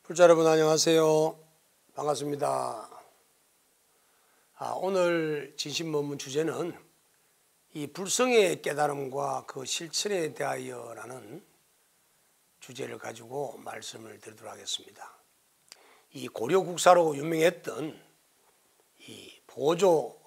불자 여러분 안녕하세요. 반갑습니다. 오늘 진심문문 주제는 이 불성의 깨달음과 그 실천에 대하여라는 주제를 가지고 말씀을 드리도록 하겠습니다. 이 고려 국사로 유명했던 이 보조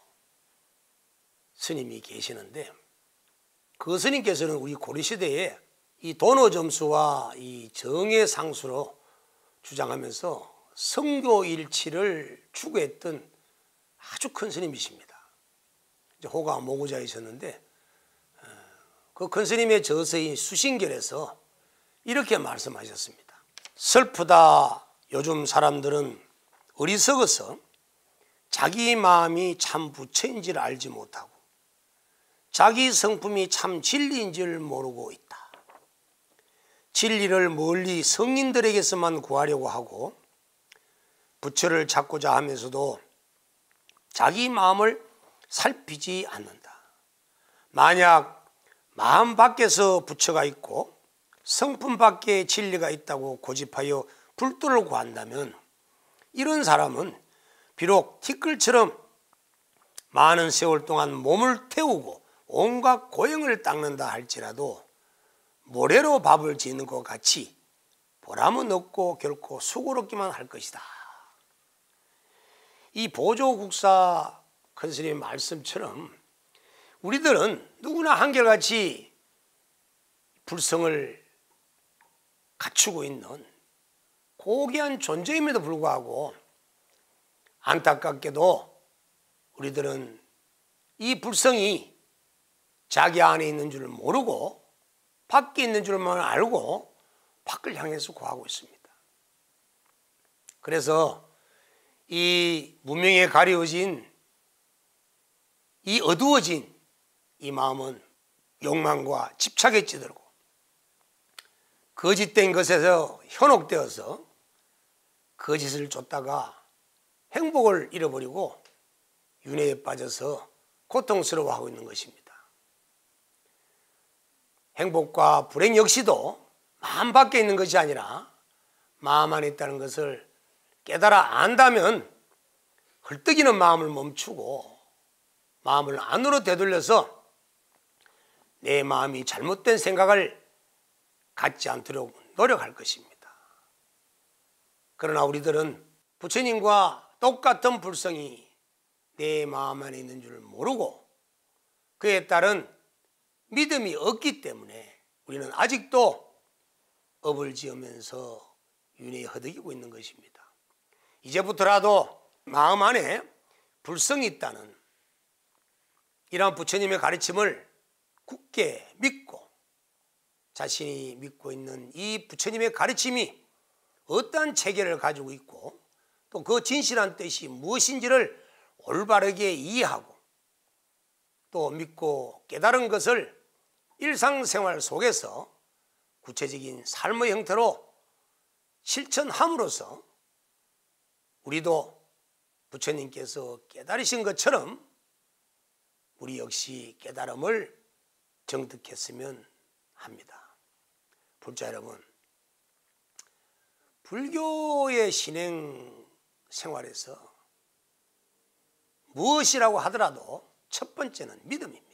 스님이 계시는데, 그 스님께서는 우리 고려 시대에 이 도노 점수와 이 정의 상수로 주장하면서 성교 일치를 추구했던 아주 큰 스님이십니다. 이제 호가 모구자이셨는데, 그 큰 스님의 저서인 수신결에서 이렇게 말씀하셨습니다. 슬프다. 요즘 사람들은 어리석어서 자기 마음이 참 부처인지를 알지 못하고 자기 성품이 참 진리인 줄 모르고 있다. 진리를 멀리 성인들에게서만 구하려고 하고 부처를 찾고자 하면서도 자기 마음을 살피지 않는다. 만약 마음 밖에서 부처가 있고 성품 밖에 진리가 있다고 고집하여 불도를 구한다면 이런 사람은 비록 티끌처럼 많은 세월 동안 몸을 태우고 온갖 고형을 닦는다 할지라도 모래로 밥을 짓는 것 같이 보람은 없고 결코 수고롭기만 할 것이다. 이 보조국사 큰 스님의 말씀처럼 우리들은 누구나 한결같이 불성을 갖추고 있는 고귀한 존재임에도 불구하고 안타깝게도 우리들은 이 불성이 자기 안에 있는 줄 모르고 밖에 있는 줄만 알고 밖을 향해서 구하고 있습니다. 그래서 이 무명에 가려워진 이 어두워진 이 마음은 욕망과 집착에 찌들고 거짓된 것에서 현혹되어서 거짓을 쫓다가 행복을 잃어버리고 윤회에 빠져서 고통스러워하고 있는 것입니다. 행복과 불행 역시도 마음 밖에 있는 것이 아니라 마음 안에 있다는 것을 깨달아 안다면 헐떡이는 마음을 멈추고 마음을 안으로 되돌려서 내 마음이 잘못된 생각을 갖지 않도록 노력할 것입니다. 그러나 우리들은 부처님과 똑같은 불성이 내 마음 안에 있는 줄 모르고 그에 따른 믿음이 없기 때문에 우리는 아직도 업을 지으면서 윤회에 허덕이고 있는 것입니다. 이제부터라도 마음 안에 불성이 있다는 이러한 부처님의 가르침을 굳게 믿고 자신이 믿고 있는 이 부처님의 가르침이 어떠한 체계를 가지고 있고 또 그 진실한 뜻이 무엇인지를 올바르게 이해하고 또 믿고 깨달은 것을 일상생활 속에서 구체적인 삶의 형태로 실천함으로써 우리도 부처님께서 깨달으신 것처럼 우리 역시 깨달음을 정득했으면 합니다. 불자 여러분, 불교의 신행 생활에서 무엇이라고 하더라도 첫 번째는 믿음입니다.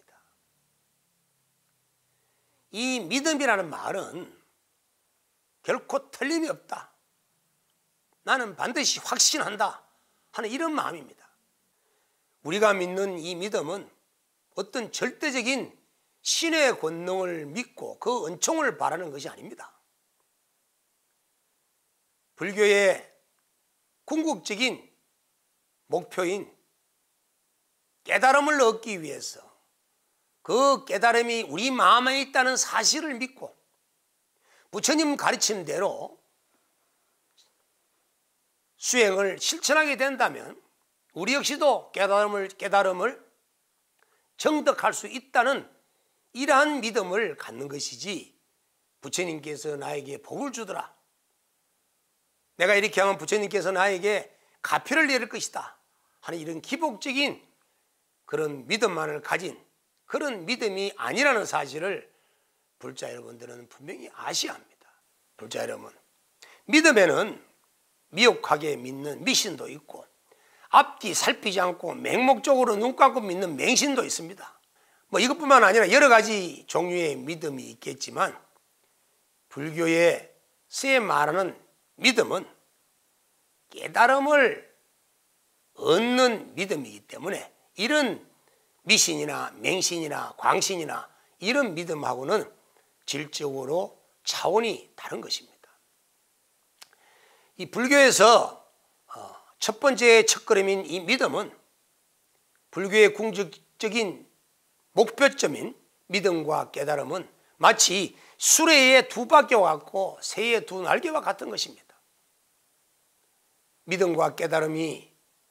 이 믿음이라는 말은 결코 틀림이 없다. 나는 반드시 확신한다 하는 이런 마음입니다. 우리가 믿는 이 믿음은 어떤 절대적인 신의 권능을 믿고 그 은총을 바라는 것이 아닙니다. 불교의 궁극적인 목표인 깨달음을 얻기 위해서 그 깨달음이 우리 마음에 있다는 사실을 믿고 부처님 가르침대로 수행을 실천하게 된다면 우리 역시도 깨달음을 정득할 수 있다는 이러한 믿음을 갖는 것이지, 부처님께서 나에게 복을 주더라, 내가 이렇게 하면 부처님께서 나에게 가피를 내릴 것이다 하는 이런 기복적인 그런 믿음만을 가진 그런 믿음이 아니라는 사실을 불자 여러분들은 분명히 아셔야 합니다. 불자 여러분, 믿음에는 미혹하게 믿는 미신도 있고 앞뒤 살피지 않고 맹목적으로 눈 감고 믿는 맹신도 있습니다. 이것뿐만 아니라 여러 가지 종류의 믿음이 있겠지만 불교에 쓰여 말하는 믿음은 깨달음을 얻는 믿음이기 때문에 이런 미신이나 맹신이나 광신이나 이런 믿음하고는 질적으로 차원이 다른 것입니다. 이 불교에서 첫 번째 첫걸음인 이 믿음은 불교의 궁극적인 목표점인 믿음과 깨달음은 마치 수레의 두 바퀴와 같고 새의 두 날개와 같은 것입니다. 믿음과 깨달음이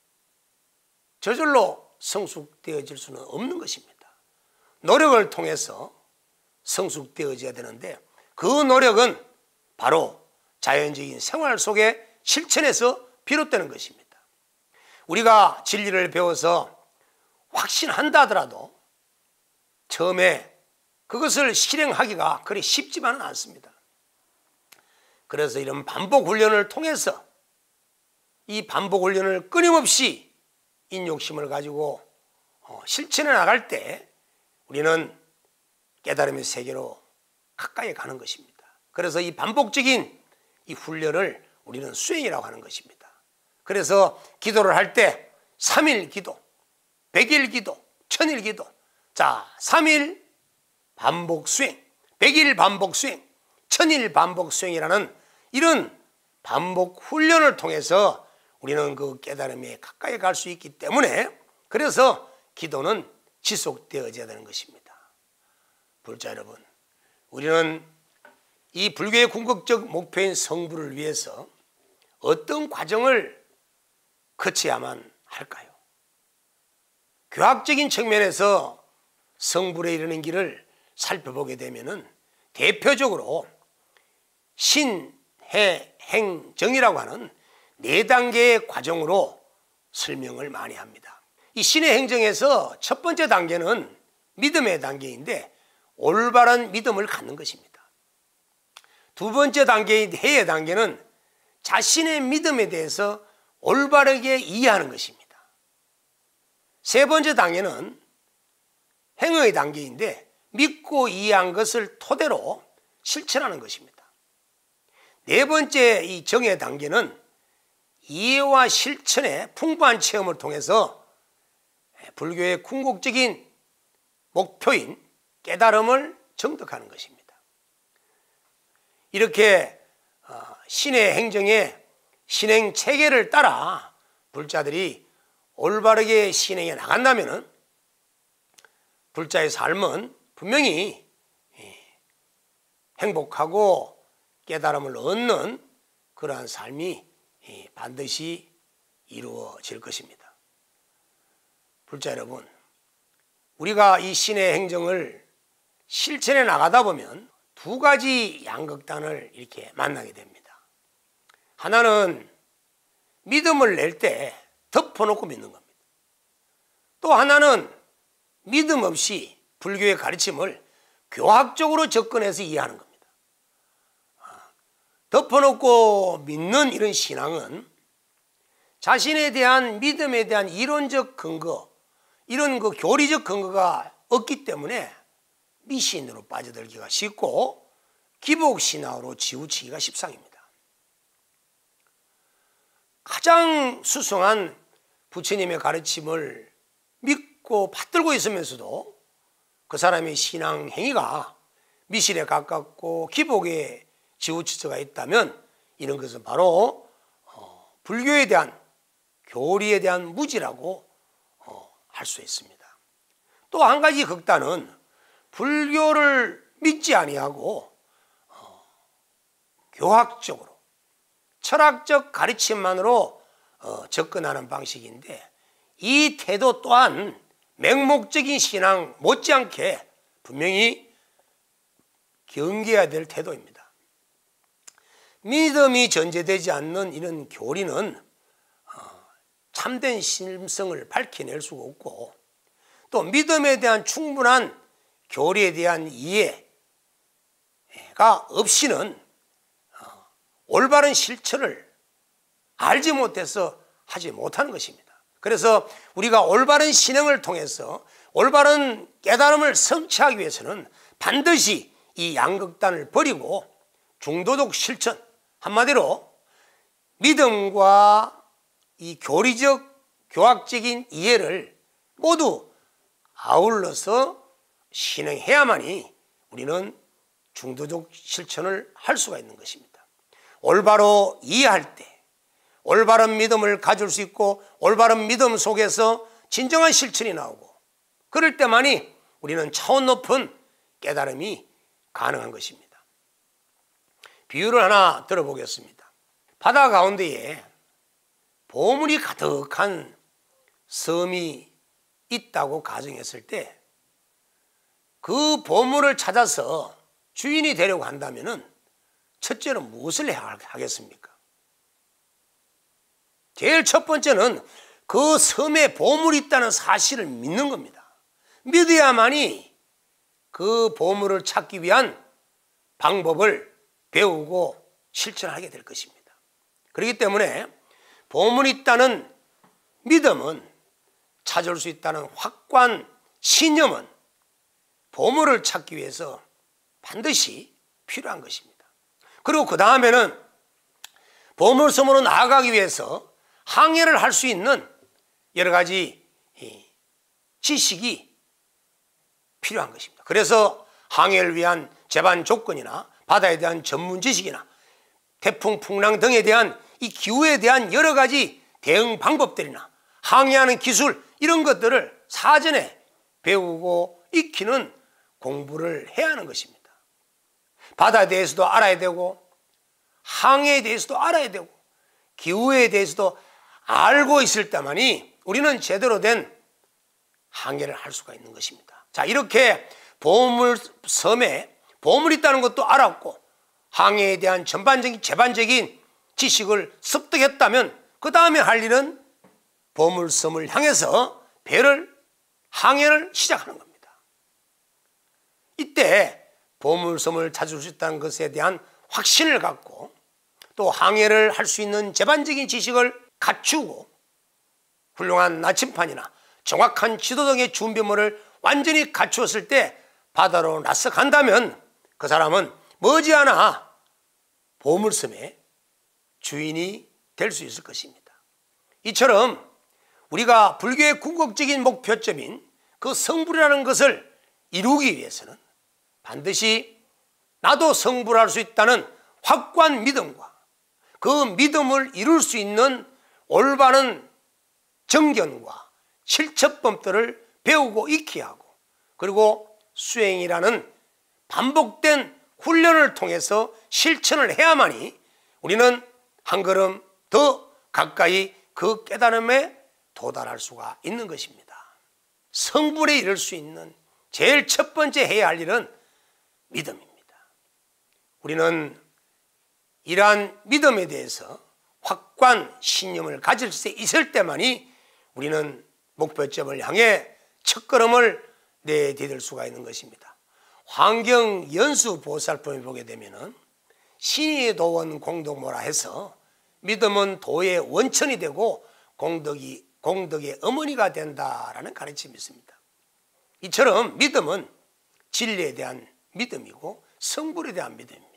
저절로 성숙되어질 수는 없는 것입니다. 노력을 통해서 성숙되어져야 되는데 그 노력은 바로 자연적인 생활 속의 실천에서 비롯되는 것입니다. 우리가 진리를 배워서 확신한다 하더라도 처음에 그것을 실행하기가 그리 쉽지만은 않습니다. 그래서 이런 반복 훈련을 통해서 이 반복 훈련을 끊임없이 인욕심을 가지고 실천해 나갈 때 우리는 깨달음의 세계로 가까이 가는 것입니다. 그래서 이 반복적인 이 훈련을 우리는 수행이라고 하는 것입니다. 그래서 기도를 할 때 3일 기도, 100일 기도, 1000일 기도, 자 3일 반복 수행, 100일 반복 수행, 1000일 반복 수행이라는 이런 반복 훈련을 통해서 우리는 그 깨달음에 가까이 갈 수 있기 때문에 그래서 기도는 지속되어져야 되는 것입니다. 불자 여러분, 우리는 이 불교의 궁극적 목표인 성불을 위해서 어떤 과정을 거쳐야만 할까요? 교학적인 측면에서 성불에 이르는 길을 살펴보게 되면은 대표적으로 신, 해, 행, 정이라고 하는 4단계의 과정으로 설명을 많이 합니다. 이 신의 행정에서 첫 번째 단계는 믿음의 단계인데 올바른 믿음을 갖는 것입니다. 두 번째 단계인 해의 단계는 자신의 믿음에 대해서 올바르게 이해하는 것입니다. 세 번째 단계는 행의 단계인데 믿고 이해한 것을 토대로 실천하는 것입니다. 네 번째 이 정의 단계는 이해와 실천의 풍부한 체험을 통해서 불교의 궁극적인 목표인 깨달음을 정득하는 것입니다. 이렇게 신의 행정의 신행 체계를 따라 불자들이 올바르게 신행해 나간다면 불자의 삶은 분명히 행복하고 깨달음을 얻는 그러한 삶이 반드시 이루어질 것입니다. 불자 여러분, 우리가 이 신의 행정을 실천해 나가다 보면 두 가지 양극단을 이렇게 만나게 됩니다. 하나는 믿음을 낼 때 덮어놓고 믿는 겁니다. 또 하나는 믿음 없이 불교의 가르침을 교학적으로 접근해서 이해하는 겁니다. 덮어놓고 믿는 이런 신앙은 자신에 대한 믿음에 대한 이론적 근거, 이런 그 교리적 근거가 없기 때문에 미신으로 빠져들기가 쉽고 기복신앙으로 치우치기가 십상입니다. 가장 수성한 부처님의 가르침을 믿고 받들고 있으면서도 그 사람의 신앙 행위가 미신에 가깝고 기복에 치우쳐가 있다면 이런 것은 바로 불교에 대한 교리에 대한 무지라고 할 수 있습니다. 또 한 가지 극단은 불교를 믿지 아니하고 교학적으로 철학적 가르침만으로 접근하는 방식인데 이 태도 또한 맹목적인 신앙 못지않게 분명히 경계해야 될 태도입니다. 믿음이 전제되지 않는 이런 교리는 참된 심성을 밝혀낼 수가 없고 또 믿음에 대한 충분한 교리에 대한 이해가 없이는 올바른 실천을 알지 못해서 하지 못하는 것입니다. 그래서 우리가 올바른 신앙을 통해서 올바른 깨달음을 성취하기 위해서는 반드시 이 양극단을 버리고 중도적 실천, 한마디로 믿음과 이 교리적 교학적인 이해를 모두 아울러서 실행해야만이 우리는 중도적 실천을 할 수가 있는 것입니다. 올바로 이해할 때 올바른 믿음을 가질 수 있고 올바른 믿음 속에서 진정한 실천이 나오고 그럴 때만이 우리는 차원 높은 깨달음이 가능한 것입니다. 비유를 하나 들어보겠습니다. 바다 가운데에 보물이 가득한 섬이 있다고 가정했을 때 그 보물을 찾아서 주인이 되려고 한다면 첫째로 무엇을 해야 하겠습니까? 제일 첫 번째는 그 섬에 보물이 있다는 사실을 믿는 겁니다. 믿어야만이 그 보물을 찾기 위한 방법을 배우고 실천하게 될 것입니다. 그렇기 때문에 보물이 있다는 믿음은, 찾을 수 있다는 확고한 신념은 보물을 찾기 위해서 반드시 필요한 것입니다. 그리고 그 다음에는 보물섬으로 나아가기 위해서 항해를 할 수 있는 여러 가지 지식이 필요한 것입니다. 그래서 항해를 위한 제반 조건이나 바다에 대한 전문 지식이나 태풍, 풍랑 등에 대한 이 기후에 대한 여러 가지 대응 방법들이나 항해하는 기술 이런 것들을 사전에 배우고 익히는 공부를 해야 하는 것입니다. 바다에 대해서도 알아야 되고 항해에 대해서도 알아야 되고 기후에 대해서도 알고 있을 때만이 우리는 제대로 된 항해를 할 수가 있는 것입니다. 자, 이렇게 보물섬에 보물이 있다는 것도 알았고 항해에 대한 전반적인 제반적인 지식을 습득했다면 그 다음에 할 일은 보물섬을 향해서 항해를 시작하는 겁니다. 이때 보물섬을 찾을 수 있다는 것에 대한 확신을 갖고 또 항해를 할 수 있는 제반적인 지식을 갖추고 훌륭한 나침판이나 정확한 지도 등의 준비물을 완전히 갖추었을 때 바다로 나서간다면 그 사람은 머지않아 보물섬의 주인이 될 수 있을 것입니다. 이처럼 우리가 불교의 궁극적인 목표점인 그 성불이라는 것을 이루기 위해서는 반드시 나도 성불할 수 있다는 확고한 믿음과 그 믿음을 이룰 수 있는 올바른 정견과 실천법들을 배우고 익혀야 하고 그리고 수행이라는 반복된 훈련을 통해서 실천을 해야만이 우리는 한 걸음 더 가까이 그 깨달음에 도달할 수가 있는 것입니다. 성불에 이를 수 있는 제일 첫 번째 해야 할 일은 믿음입니다. 우리는 이러한 믿음에 대해서 확고한 신념을 가질 수 있을 때만이 우리는 목표점을 향해 첫걸음을 내디딜 수가 있는 것입니다. 환경연수보살품에 보게 되면 신의 도원 공덕모라 해서 믿음은 도의 원천이 되고 공덕의 어머니가 된다라는 가르침이 있습니다. 이처럼 믿음은 진리에 대한 믿음이고 성불에 대한 믿음입니다.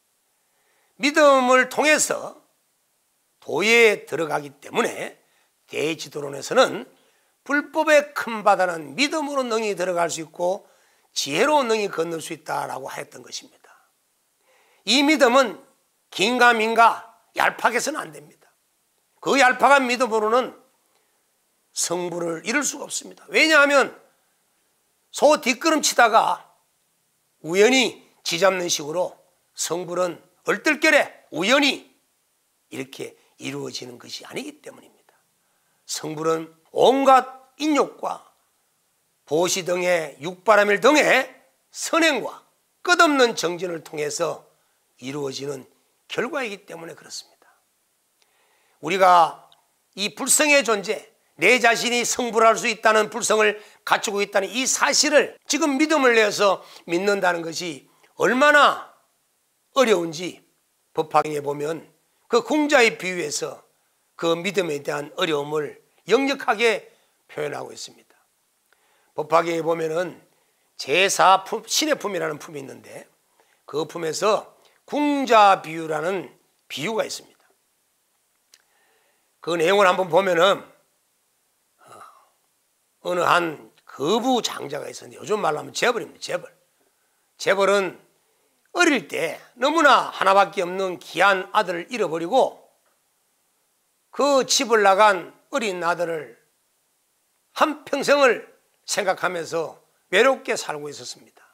믿음을 통해서 도에 들어가기 때문에 대지도론에서는 불법의 큰 바다는 믿음으로 능히 들어갈 수 있고 지혜로 능히 건널 수 있다라고 하였던 것입니다. 이 믿음은 긴가민가 얄팍해서는 안 됩니다. 그 얄팍한 믿음으로는 성불을 이룰 수가 없습니다. 왜냐하면 소 뒷걸음치다가 우연히 쥐잡는 식으로 성불은 얼떨결에 우연히 이렇게 이루어지는 것이 아니기 때문입니다. 성불은 온갖 인욕과 보시 등의 육바라밀 등의 선행과 끝없는 정진을 통해서 이루어지는 결과이기 때문에 그렇습니다. 우리가 이 불성의 존재, 내 자신이 성불할 수 있다는 불성을 갖추고 있다는 이 사실을 지금 믿음을 내어서 믿는다는 것이 얼마나 어려운지 법화경에 보면 그 궁자의 비유에서 그 믿음에 대한 어려움을 역력하게 표현하고 있습니다. 법화경에 보면은 제4품, 신의 품이라는 품이 있는데 그 품에서 궁자 비유라는 비유가 있습니다. 그 내용을 한번 보면은 어느 한 거부 장자가 있었는데 요즘 말로 하면 재벌입니다. 재벌은 어릴 때 너무나 하나밖에 없는 귀한 아들을 잃어버리고 그 집을 나간 어린 아들을 한평생을 생각하면서 외롭게 살고 있었습니다.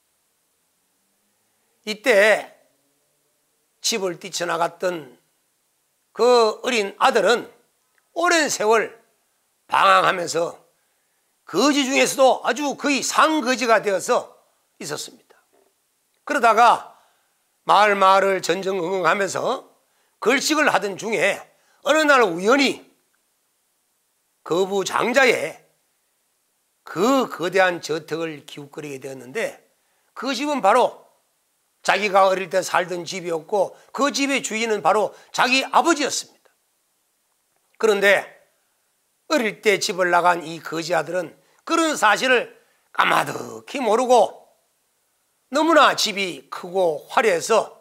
이때 집을 뛰쳐나갔던 그 어린 아들은 오랜 세월 방황하면서 거지 중에서도 아주 거의 상거지가 되어서 있었습니다. 그러다가 마을을 전전긍긍하면서 걸식을 하던 중에 어느 날 우연히 거부 장자의 그 거대한 저택을 기웃거리게 되었는데 그 집은 바로 자기가 어릴 때 살던 집이었고 그 집의 주인은 바로 자기 아버지였습니다. 그런데 어릴 때 집을 나간 이 거지 아들은 그런 사실을 까마득히 모르고 너무나 집이 크고 화려해서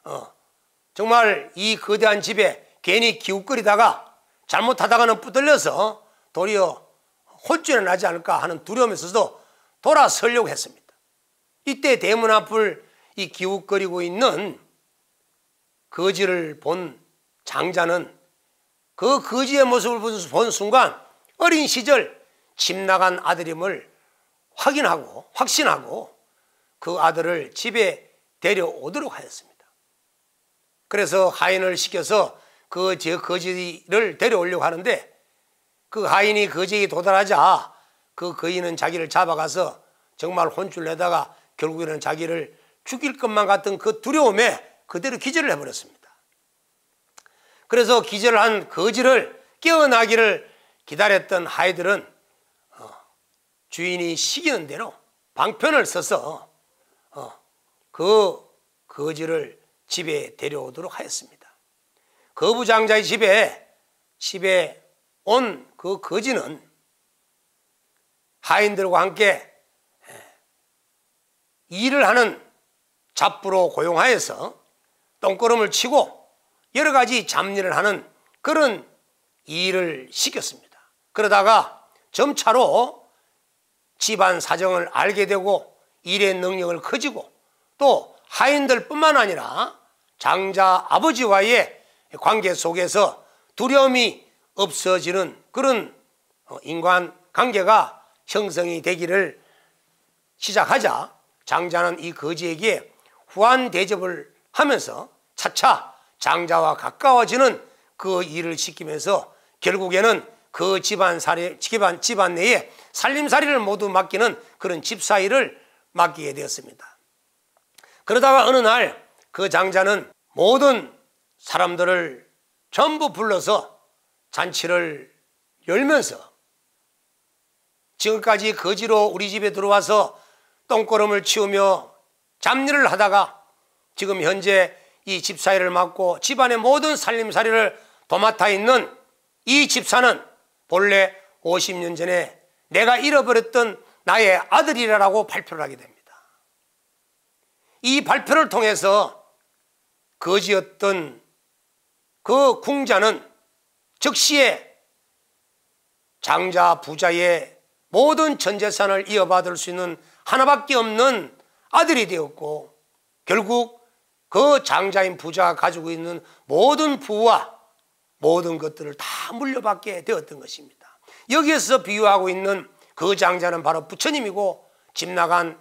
정말 이 거대한 집에 괜히 기웃거리다가 잘못하다가는 붙들려서 도리어 혼쭐이 나지 않을까 하는 두려움이 있어서 돌아서려고 했습니다. 이때 대문 앞을 이 기웃거리고 있는 거지를 본 장자는 그 거지의 모습을 본 순간 어린 시절 집 나간 아들임을 확신하고 그 아들을 집에 데려오도록 하였습니다. 그래서 하인을 시켜서 그 거지를 데려오려고 하는데 그 하인이 거지에게 도달하자 그 거인은 자기를 잡아가서 정말 혼쭐 내다가 결국에는 자기를 죽일 것만 같은 그 두려움에 그대로 기절을 해버렸습니다. 그래서 기절한 거지를 깨어나기를 기다렸던 하인들은 주인이 시키는 대로 방편을 써서 그 거지를 집에 데려오도록 하였습니다. 거부장자의 집에 온 그 거지는 하인들과 함께 일을 하는 잡부로 고용하여서 똥걸음을 치고 여러 가지 잡일을 하는 그런 일을 시켰습니다. 그러다가 점차로 집안 사정을 알게 되고 일의 능력을 커지고 또 하인들뿐만 아니라 장자 아버지와의 관계 속에서 두려움이 없어지는 그런 인간관계가 형성이 되기를 시작하자 장자는 이 거지에게 후한 대접을 하면서 차차 장자와 가까워지는 그 일을 시키면서 결국에는 그 집안 내에 살림살이를 모두 맡기는 그런 집사일을 맡기게 되었습니다. 그러다가 어느 날 그 장자는 모든 사람들을 전부 불러서 잔치를 열면서 지금까지 거지로 우리 집에 들어와서 똥걸음을 치우며 잡일을 하다가 지금 현재 이 집사일을 맡고 집안의 모든 살림살이를 도맡아 있는 이 집사는 본래 50년 전에 내가 잃어버렸던 나의 아들이라고 발표를 하게 됩니다. 이 발표를 통해서 거지였던 그 궁자는 즉시에 장자 부자의 모든 전재산을 이어받을 수 있는 하나밖에 없는 아들이 되었고 결국 그 장자인 부자가 가지고 있는 모든 부와 모든 것들을 다 물려받게 되었던 것입니다. 여기에서 비유하고 있는 그 장자는 바로 부처님이고 집 나간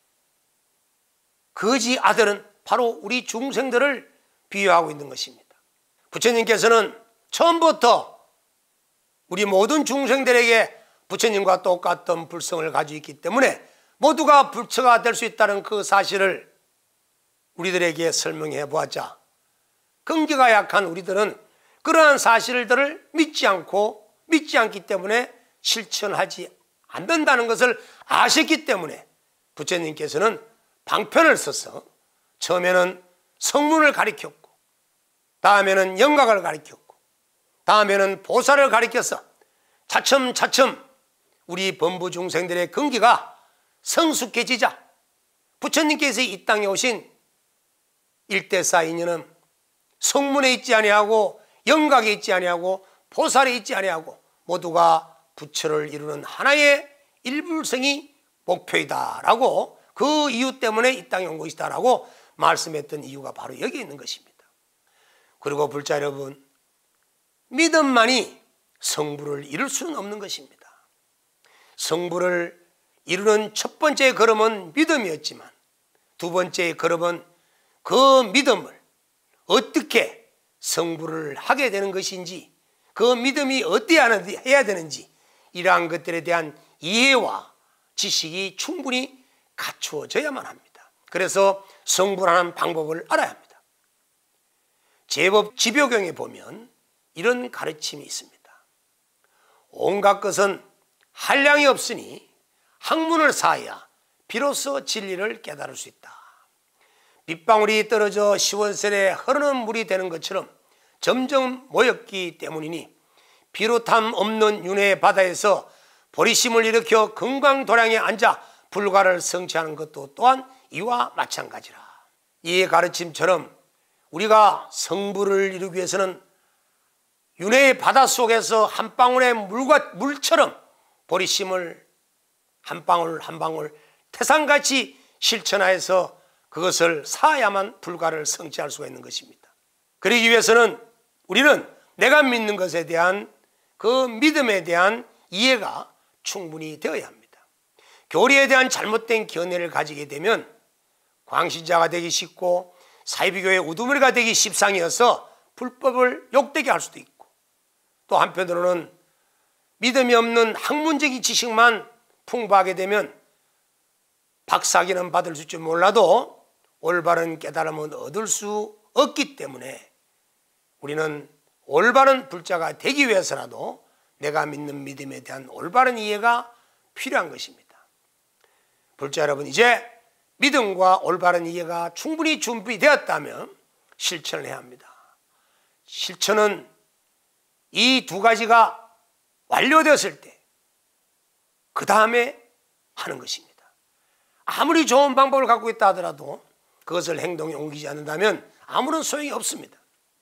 거지 아들은 바로 우리 중생들을 비유하고 있는 것입니다. 부처님께서는 처음부터 우리 모든 중생들에게 부처님과 똑같은 불성을 가지고 있기 때문에 모두가 불처가 될 수 있다는 그 사실을 우리들에게 설명해 보았자 근기가 약한 우리들은 그러한 사실들을 믿지 않기 때문에 실천하지 않는다는 것을 아셨기 때문에 부처님께서는 방편을 써서 처음에는 성문을 가리켰고 다음에는 영각을 가리켰고, 다음에는 보살을 가리켜서 차츰차츰 우리 범부 중생들의 근기가 성숙해지자 부처님께서 이 땅에 오신 일대사 인연은 성문에 있지 아니하고 영각에 있지 아니하고 보살에 있지 아니하고 모두가 부처를 이루는 하나의 일불성이 목표이다라고, 그 이유 때문에 이 땅에 온 것이다라고 말씀했던 이유가 바로 여기에 있는 것입니다. 그리고 불자 여러분, 믿음만이 성부를 이룰 수는 없는 것입니다. 성부를 이루는 첫 번째 걸음은 믿음이었지만 두 번째 걸음은 그 믿음을 어떻게 성부를 하게 되는 것인지, 그 믿음이 어떻게 해야 되는지, 이러한 것들에 대한 이해와 지식이 충분히 갖추어져야만 합니다. 그래서 성불하는 방법을 알아야 합니다. 제법 집요경에 보면 이런 가르침이 있습니다. 온갖 것은 한량이 없으니 학문을 쌓아야 비로소 진리를 깨달을 수 있다. 빗방울이 떨어져 시원셀에 흐르는 물이 되는 것처럼 점점 모였기 때문이니 비롯함 없는 윤회의 바다에서 보리심을 일으켜 금강도량에 앉아 불가를 성취하는 것도 또한 이와 마찬가지라. 이 가르침처럼 우리가 성부를 이루기 위해서는 윤회의 바다 속에서 한 방울의 물처럼 보리심을 한 방울 한 방울 태산같이 실천하여서 그것을 쌓아야만 불가를 성취할 수가 있는 것입니다. 그러기 위해서는 우리는 내가 믿는 것에 대한 그 믿음에 대한 이해가 충분히 되어야 합니다. 교리에 대한 잘못된 견해를 가지게 되면 광신자가 되기 쉽고 사이비교의 우두머리가 되기 십상이어서 불법을 욕되게 할 수도 있고, 또 한편으로는 믿음이 없는 학문적인 지식만 풍부하게 되면 박사기는 받을 수 있지 몰라도 올바른 깨달음은 얻을 수 없기 때문에 우리는 올바른 불자가 되기 위해서라도 내가 믿는 믿음에 대한 올바른 이해가 필요한 것입니다. 불자 여러분, 이제 믿음과 올바른 이해가 충분히 준비되었다면 실천을 해야 합니다. 실천은 이 두 가지가 완료되었을 때 그 다음에 하는 것입니다. 아무리 좋은 방법을 갖고 있다 하더라도 그것을 행동에 옮기지 않는다면 아무런 소용이 없습니다.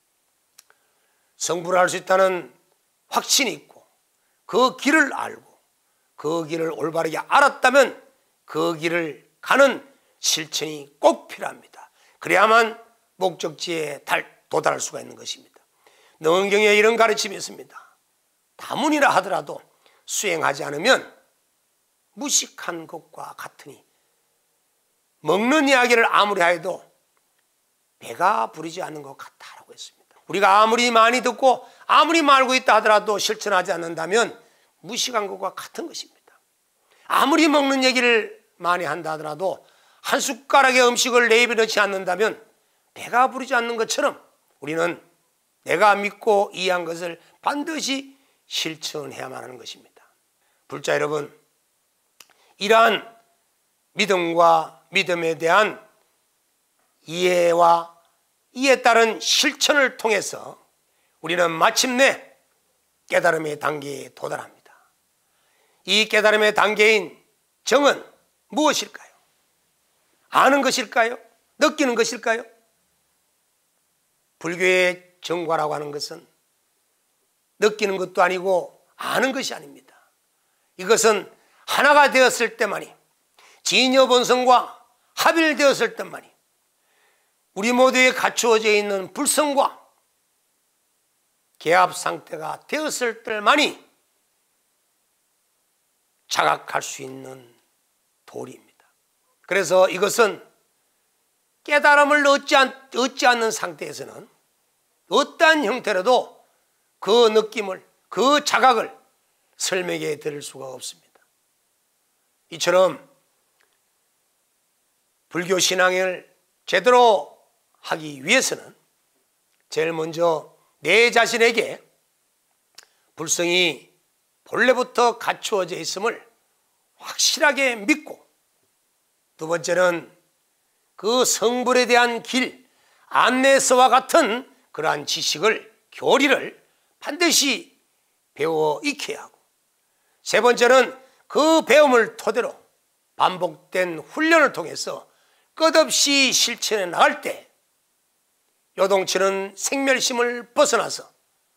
성불을 할 수 있다는 확신이 있고 그 길을 알고 그 길을 올바르게 알았다면 그 길을 가는 실천이 꼭 필요합니다. 그래야만 목적지에 도달할 수가 있는 것입니다. 능언경에 이런 가르침이 있습니다. 다문이라 하더라도 수행하지 않으면 무식한 것과 같으니 먹는 이야기를 아무리 해도 배가 부르지 않는 것 같다라고 했습니다. 우리가 아무리 많이 듣고 아무리 말고 있다 하더라도 실천하지 않는다면 무식한 것과 같은 것입니다. 아무리 먹는 얘기를 많이 한다 하더라도 한 숟가락의 음식을 내 입에 넣지 않는다면 배가 부르지 않는 것처럼 우리는 내가 믿고 이해한 것을 반드시 실천해야만 하는 것입니다. 불자 여러분, 이러한 믿음과 믿음에 대한 이해와 이에 따른 실천을 통해서 우리는 마침내 깨달음의 단계에 도달합니다. 이 깨달음의 단계인 정은 무엇일까요? 아는 것일까요? 느끼는 것일까요? 불교의 정과라고 하는 것은 느끼는 것도 아니고 아는 것이 아닙니다. 이것은 하나가 되었을 때만이, 진여본성과 합일되었을 때만이, 우리 모두에 갖추어져 있는 불성과 개합 상태가 되었을 때만이 자각할 수 있는 도리입니다. 그래서 이것은 깨달음을 얻지 않는 상태에서는 어떠한 형태로도 그 느낌을, 그 자각을 설명해 드릴 수가 없습니다. 이처럼 불교 신앙을 제대로 하기 위해서는 제일 먼저 내 자신에게 불성이 본래부터 갖추어져 있음을 확실하게 믿고, 두 번째는 그 성불에 대한 길, 안내서와 같은 그러한 지식을, 교리를 반드시 배워 익혀야 하고, 세 번째는 그 배움을 토대로 반복된 훈련을 통해서 끝없이 실천해 나갈 때 요동치는 생멸심을 벗어나서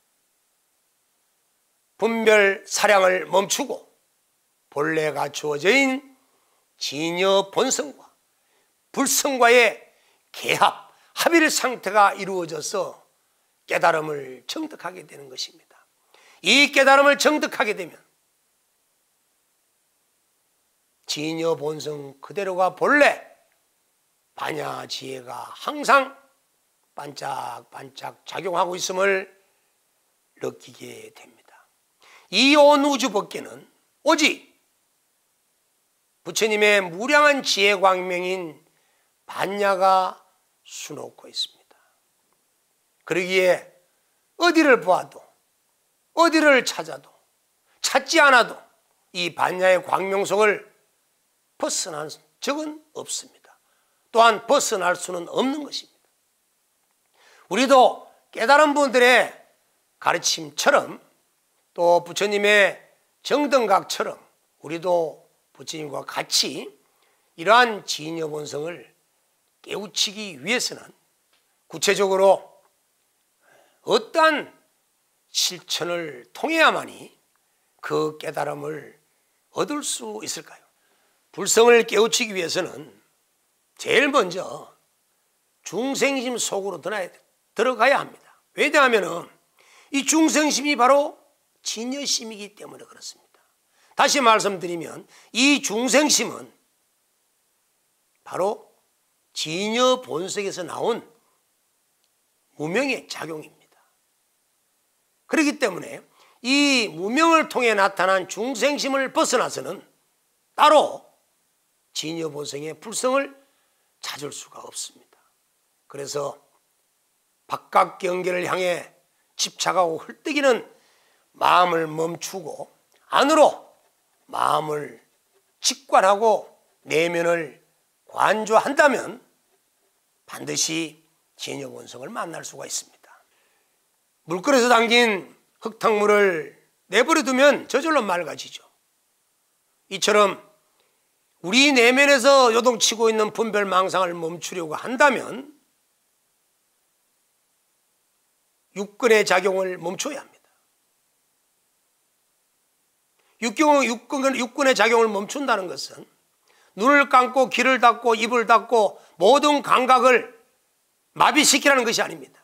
분별 사량을 멈추고 본래 갖추어진 진여 본성과 불성과의 개합, 합일 상태가 이루어져서 깨달음을 정득하게 되는 것입니다. 이 깨달음을 정득하게 되면 진여 본성 그대로가 본래 반야지혜가 항상 반짝반짝 작용하고 있음을 느끼게 됩니다. 이 온 우주 밖에는 오직 부처님의 무량한 지혜 광명인 반야가 수놓고 있습니다. 그러기에 어디를 보아도, 어디를 찾아도, 찾지 않아도 이 반야의 광명속을 벗어난 적은 없습니다. 또한 벗어날 수는 없는 것입니다. 우리도 깨달은 분들의 가르침처럼 또 부처님의 정등각처럼 우리도 부처님과 같이 이러한 진여 본성을 깨우치기 위해서는 구체적으로 어떠한 실천을 통해야만이 그 깨달음을 얻을 수 있을까요? 불성을 깨우치기 위해서는 제일 먼저 중생심 속으로 들어가야 합니다. 왜냐하면 이 중생심이 바로 진여심이기 때문에 그렇습니다. 다시 말씀드리면 이 중생심은 바로 진여 본성에서 나온 무명의 작용입니다. 그렇기 때문에 이 무명을 통해 나타난 중생심을 벗어나서는 따로 진여 본성의 불성을 찾을 수가 없습니다. 그래서 바깥 경계를 향해 집착하고 헐떡이는 마음을 멈추고 안으로 마음을 직관하고 내면을 관조한다면 반드시 진여 본성을 만날 수가 있습니다. 물결에서 담긴 흙탕물을 내버려 두면 저절로 맑아지죠. 이처럼 우리 내면에서 요동치고 있는 분별망상을 멈추려고 한다면 육근의 작용을 멈춰야 합니다. 육근의 작용을 멈춘다는 것은 눈을 감고 귀를 닫고 입을 닫고 모든 감각을 마비시키라는 것이 아닙니다.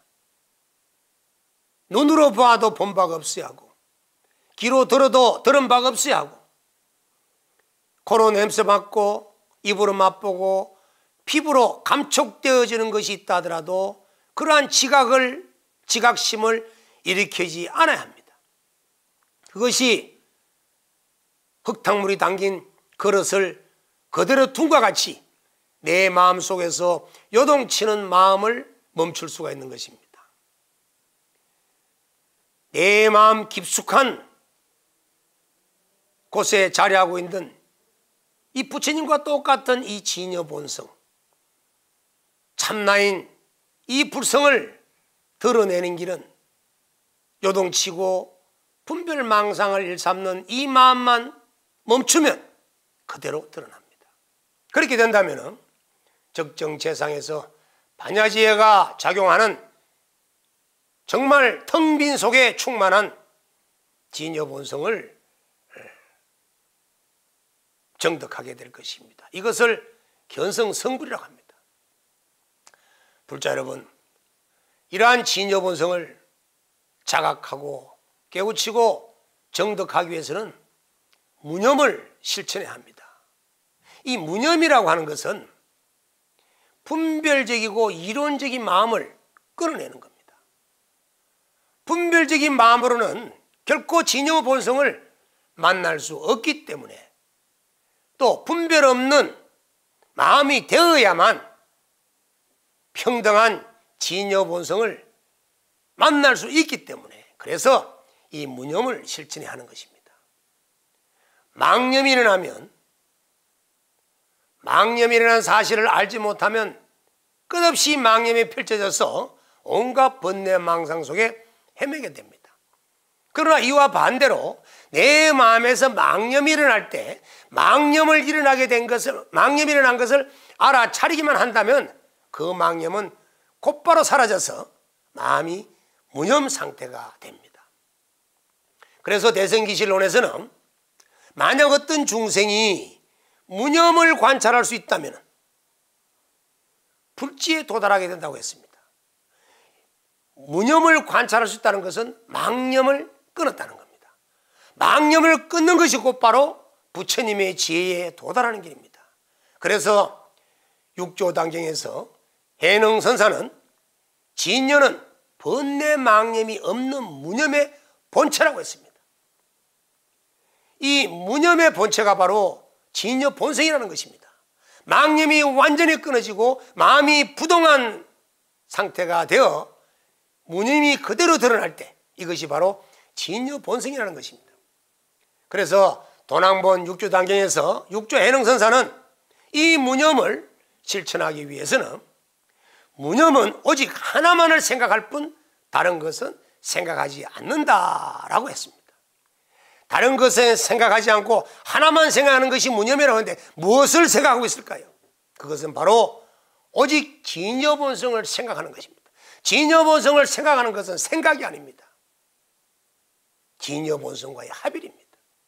눈으로 봐도 본 바가 없어야 하고, 귀로 들어도 들은 바가 없어야 하고, 코로 냄새 맡고 입으로 맛보고 피부로 감촉되어지는 것이 있다 하더라도 그러한 지각심을 일으키지 않아야 합니다. 그것이 흙탕물이 담긴 그릇을 그대로 둔과 같이 내 마음속에서 요동치는 마음을 멈출 수가 있는 것입니다. 내 마음 깊숙한 곳에 자리하고 있는 이 부처님과 똑같은 이 진여 본성, 참나인 이 불성을 드러내는 길은 요동치고 분별망상을 일삼는 이 마음만 멈추면 그대로 드러납니다. 그렇게 된다면 적정재상에서 반야지혜가 작용하는 정말 텅 빈 속에 충만한 진여 본성을 정득하게 될 것입니다. 이것을 견성성불이라고 합니다. 불자 여러분, 이러한 진여 본성을 자각하고 깨우치고 정득하기 위해서는 무념을 실천해야 합니다. 이 무념이라고 하는 것은 분별적이고 이론적인 마음을 끌어내는 겁니다. 분별적인 마음으로는 결코 진여 본성을 만날 수 없기 때문에, 또 분별 없는 마음이 되어야만 평등한 진여 본성을 만날 수 있기 때문에, 그래서 이 무념을 실천해야 하는 것입니다. 망념이 일어나면, 망념이 일어난 사실을 알지 못하면 끝없이 망념이 펼쳐져서 온갖 번뇌망상 속에 헤매게 됩니다. 그러나 이와 반대로 내 마음에서 망념이 일어날 때 망념이 일어난 것을 알아차리기만 한다면 그 망념은 곧바로 사라져서 마음이 무념 상태가 됩니다. 그래서 대성기실론에서는 만약 어떤 중생이 무념을 관찰할 수 있다면 불지에 도달하게 된다고 했습니다. 무념을 관찰할 수 있다는 것은 망념을 끊었다는 겁니다. 망념을 끊는 것이 곧바로 부처님의 지혜에 도달하는 길입니다. 그래서 육조단경에서 해능선사는 진여는 번뇌 망념이 없는 무념의 본체라고 했습니다. 이 무념의 본체가 바로 진여 본성이라는 것입니다. 망념이 완전히 끊어지고 마음이 부동한 상태가 되어 무념이 그대로 드러날 때 이것이 바로 진여 본성이라는 것입니다. 그래서 도낭본 육조단경에서 육조해능선사는 이 무념을 실천하기 위해서는 무념은 오직 하나만을 생각할 뿐 다른 것은 생각하지 않는다라고 했습니다. 다른 것에 생각하지 않고 하나만 생각하는 것이 무념이라고 하는데 무엇을 생각하고 있을까요? 그것은 바로 오직 진여본성을 생각하는 것입니다. 진여본성을 생각하는 것은 생각이 아닙니다. 진여본성과의 합일입니다.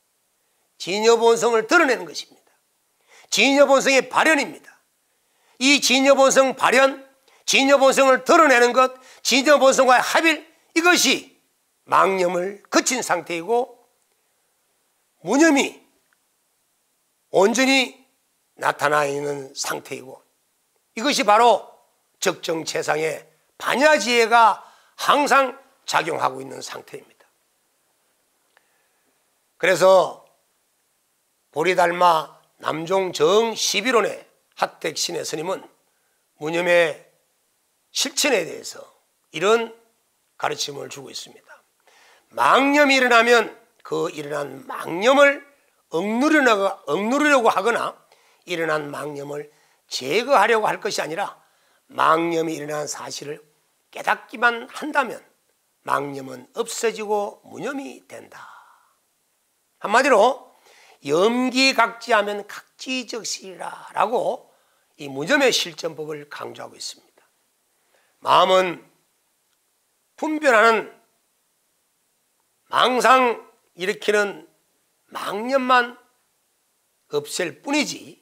진여본성을 드러내는 것입니다. 진여본성의 발현입니다. 이 진여본성 발현, 진여본성을 드러내는 것, 진여본성과의 합일, 이것이 망념을 거친 상태이고 무념이 온전히 나타나 있는 상태이고 이것이 바로 적정체상의 반야지혜가 항상 작용하고 있는 상태입니다. 그래서 보리달마 남종 정 11원의 hat택신의 스님은 무념의 실천에 대해서 이런 가르침을 주고 있습니다. 망념이 일어나면 그 일어난 망념을 억누르려고 하거나 일어난 망념을 제거하려고 할 것이 아니라 망념이 일어난 사실을 깨닫기만 한다면 망념은 없어지고 무념이 된다. 한마디로 염기각지하면 각지적시라 라고 이 무념의 실전법을 강조하고 있습니다. 마음은 분별하는 망상 일으키는 망념만 없앨 뿐이지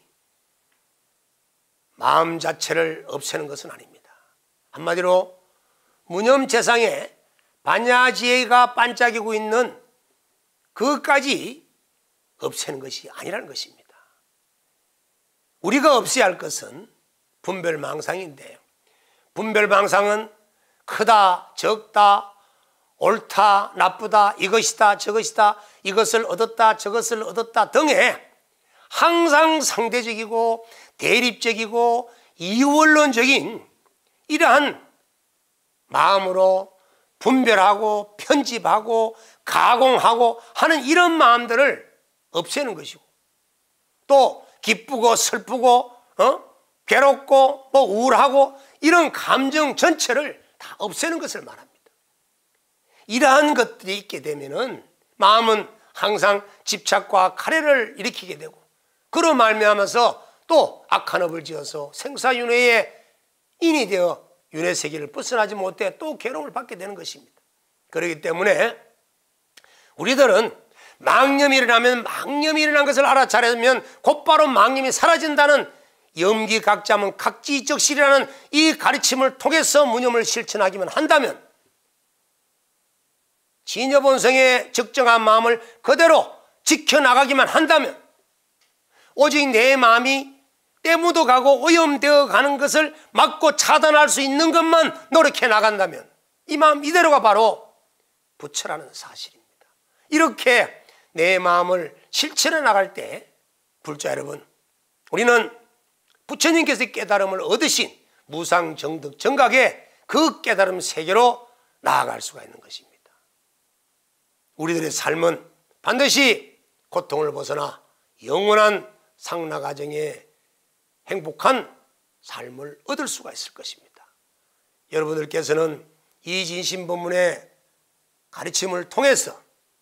마음 자체를 없애는 것은 아닙니다. 한마디로 무념체상에 반야지혜가 반짝이고 있는 그것까지 없애는 것이 아니라는 것입니다. 우리가 없애야 할 것은 분별망상인데 분별망상은 크다 적다 옳다 나쁘다 이것이다 저것이다 이것을 얻었다 저것을 얻었다 등의 항상 상대적이고 대립적이고 이원론적인 이러한 마음으로 분별하고 편집하고 가공하고 하는 이런 마음들을 없애는 것이고 또 기쁘고 슬프고 괴롭고 뭐 우울하고 이런 감정 전체를 다 없애는 것을 말합니다. 이러한 것들이 있게 되면은 마음은 항상 집착과 칼해를 일으키게 되고 그로 말미암아서 또 악한 업을 지어서 생사윤회의 인이 되어 윤회 세계를 벗어나지 못해 또 괴로움을 받게 되는 것입니다. 그렇기 때문에 우리들은 망념이 일어나면 망념이 일어난 것을 알아차리면 곧바로 망념이 사라진다는 염기각자면 각지적실이라는 이 가르침을 통해서 무념을 실천하기만 한다면 진여본성의 적정한 마음을 그대로 지켜나가기만 한다면 오직 내 마음이 때묻어가고 오염되어 가는 것을 막고 차단할 수 있는 것만 노력해 나간다면 이 마음 이대로가 바로 부처라는 사실입니다. 이렇게 내 마음을 실천해 나갈 때 불자 여러분 우리는 부처님께서 깨달음을 얻으신 무상정득 정각의 그 깨달음 세계로 나아갈 수가 있는 것입니다. 우리들의 삶은 반드시 고통을 벗어나 영원한 상락가정의 행복한 삶을 얻을 수가 있을 것입니다. 여러분들께서는 이진심 본문의 가르침을 통해서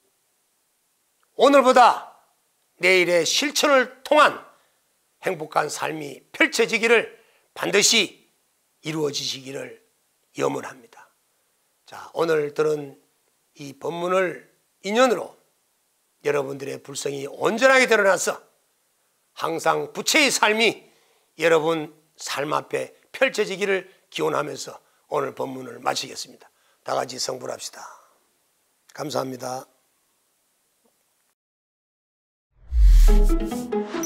오늘보다 내일의 실천을 통한 행복한 삶이 펼쳐지기를 반드시 이루어지시기를 염원합니다. 자, 오늘 들은 이 본문을 인연으로 여러분들의 불성이 온전하게 드러나서 항상 부채의 삶이 여러분 삶 앞에 펼쳐지기를 기원하면서 오늘 본문을 마치겠습니다. 다 같이 성불합시다. 감사합니다.